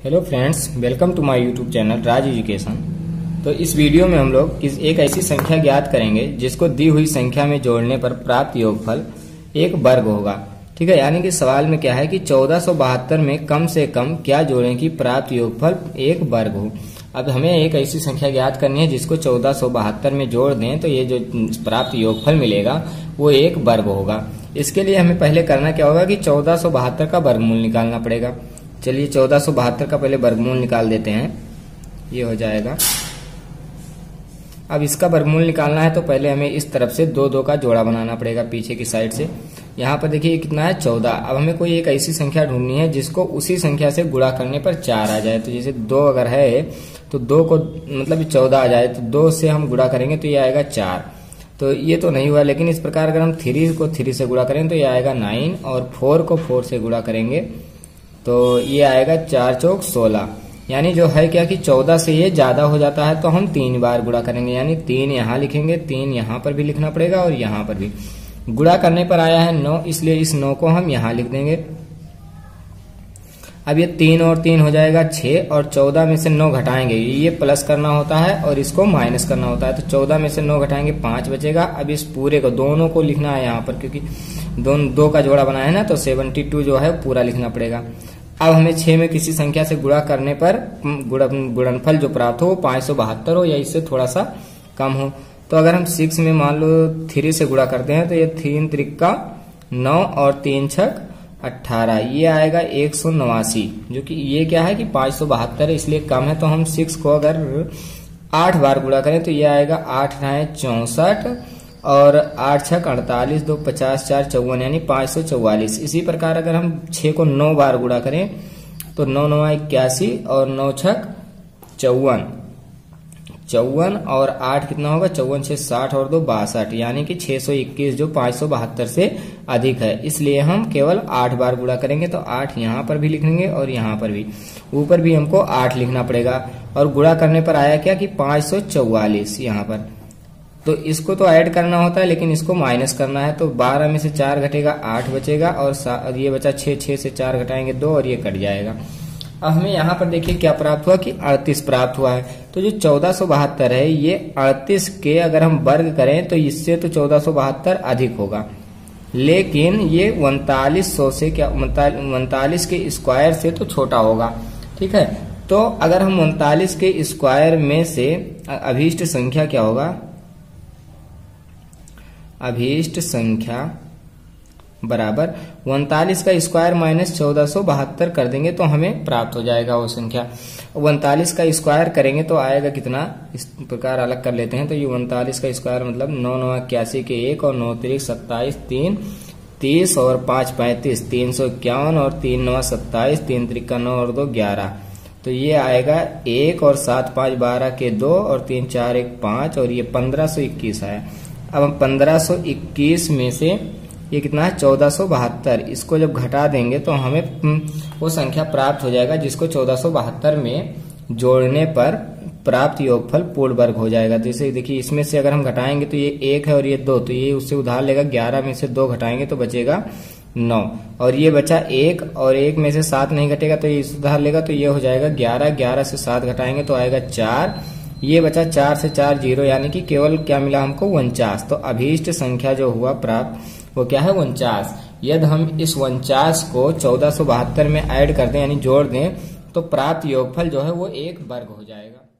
Hello friends, welcome to my YouTube channel Raj education. तो इस video में हम लोग एक ऐसी संख्या ज्ञात करेंगे जिसको दी हुई संख्या में जोड़ने पर प्राप्त योगफल एक वर्ग होगा। ठीक है, यानी कि सवाल में क्या है कि 1472 में कम से कम क्या जोड़ें कि प्राप्त योगफल एक वर्ग हो। अब हमें एक ऐसी संख्या ज्ञात करनी है जिसको 1472 में जोड़ दें तो ये जो प्राप्त योगफल मिलेगा वो एक वर्ग होगा। इसके लिए हमें पहले करना क्या होगा कि 1472 का वर्गमूल निकालना पड़ेगा। चलिए 1472 का पहले वर्गमूल निकाल देते हैं। ये हो जाएगा। अब इसका वर्गमूल निकालना है तो पहले हमें इस तरफ से दो दो का जोड़ा बनाना पड़ेगा पीछे की साइड से। यहाँ पर देखिए कितना है 14। अब हमें कोई एक ऐसी संख्या ढूंढनी है जिसको उसी संख्या से गुणा करने पर 4 आ जाए। तो जैसे 2 अगर है तो 2 को मतलब 14 आ जाए तो 2 से हम गुणा करेंगे तो ये आएगा 4। तो ये तो नहीं हुआ, लेकिन इस प्रकार अगर हम 3 को 3 से गुणा करें तो ये आएगा 9 और 4 को 4 से गुणा करेंगे तो ये आएगा 4 चौक 16। यानी जो है क्या कि 14 से ये ज्यादा हो जाता है तो हम 3 बार गुणा करेंगे। यानी 3 यहाँ लिखेंगे, 3 यहाँ पर भी लिखना पड़ेगा और यहाँ पर भी। गुणा करने पर आया है 9, इसलिए इस 9 को हम यहाँ लिख देंगे। अब ये 3 और 3 हो जाएगा 6 और 14 में से 9 घटाएंगे। ये प्लस करना होता है और इसको माइनस करना होता है। तो 14 में से 9 घटाएंगे 5 बचेगा। अब इस पूरे को दोनों को लिखना है यहाँ पर, क्योंकि दो का जोड़ा बनाया है ना, तो 72 जो है पूरा लिखना पड़ेगा। अब हमें 6 में किसी संख्या से गुणा करने पर गुणनफल जो प्राप्त हो वो 572 हो या इससे थोड़ा सा कम हो। तो अगर हम 6 में मान लो 3 से गुणा करते हैं तो ये 3 त्रिका 9 और 3 छक 18, ये आएगा 189, जो कि ये क्या है कि 572 है इसलिए कम है। तो हम 6 को अगर 8 बार गुणा करें तो ये आएगा 8 × 64 और 8 छक 48, 2 50, 4 54 यानी 544। इसी प्रकार अगर हम 6 को 9 बार गुणा करें तो 9 9 81 और 9 छक 54 और 8 कितना होगा 54 6 60 और 2 62, यानी कि 621 जो 572 से अधिक है। इसलिए हम केवल 8 बार गुणा करेंगे। तो 8 यहाँ पर भी लिखेंगे और यहाँ पर भी, ऊपर भी हमको 8 लिखना पड़ेगा। और गुणा करने पर आया क्या कि 544 यहाँ पर। तो इसको तो ऐड करना होता है लेकिन इसको माइनस करना है। तो 12 में से 4 घटेगा 8 बचेगा और ये बचा 6 से 4 घटाएंगे 2 और ये कट जाएगा। अब हमें यहाँ पर देखिए क्या प्राप्त हुआ कि 38 प्राप्त हुआ है। तो जो 1472 है ये 38 के अगर हम वर्ग करें तो इससे तो 1472 अधिक होगा, लेकिन ये 3900 से क्या 39 के स्क्वायर से तो छोटा होगा। ठीक है, तो अगर हम 39 के स्क्वायर में से अभीष्ट संख्या क्या होगा, अभीष्ट संख्या बराबर 39 का स्क्वायर माइनस 1472 कर देंगे तो हमें प्राप्त हो जाएगा वो संख्या। 39 का स्क्वायर करेंगे तो आएगा कितना, इस प्रकार अलग कर लेते हैं। तो ये 39 का स्क्वायर मतलब 9 9 81 के 1 और 9 3 27 3 30 और 5 35 351 और 3 9 27 3 त्रिका 9 और 2 11। तो ये आएगा 1 और 7 5 12 के 2 और 3 4 1 5 और ये 1521 आया। अब हम 1521 में से ये कितना है 1472, इसको जब घटा देंगे तो हमें वो संख्या प्राप्त हो जाएगा जिसको 1472 में जोड़ने पर प्राप्त योगफल पूर्ण वर्ग हो जाएगा। जैसे देखिए इसमें से अगर हम घटाएंगे तो ये 1 है और ये 2, तो ये उससे उधार लेगा। 11 में से 2 घटाएंगे तो बचेगा 9 और ये बचा 1 और 1 में से 7 नहीं घटेगा तो ये उधार लेगा। तो ये हो जाएगा 11, 11 से 7 घटाएंगे तो आएगा 4, ये बचा 4 से 4 0, यानी कि केवल क्या मिला हमको 49। तो अभीष्ट संख्या जो हुआ प्राप्त वो क्या है 49। यदि हम इस 49 को 1472 में ऐड कर दें यानी जोड़ दें तो प्राप्त योगफल जो है वो एक वर्ग हो जाएगा।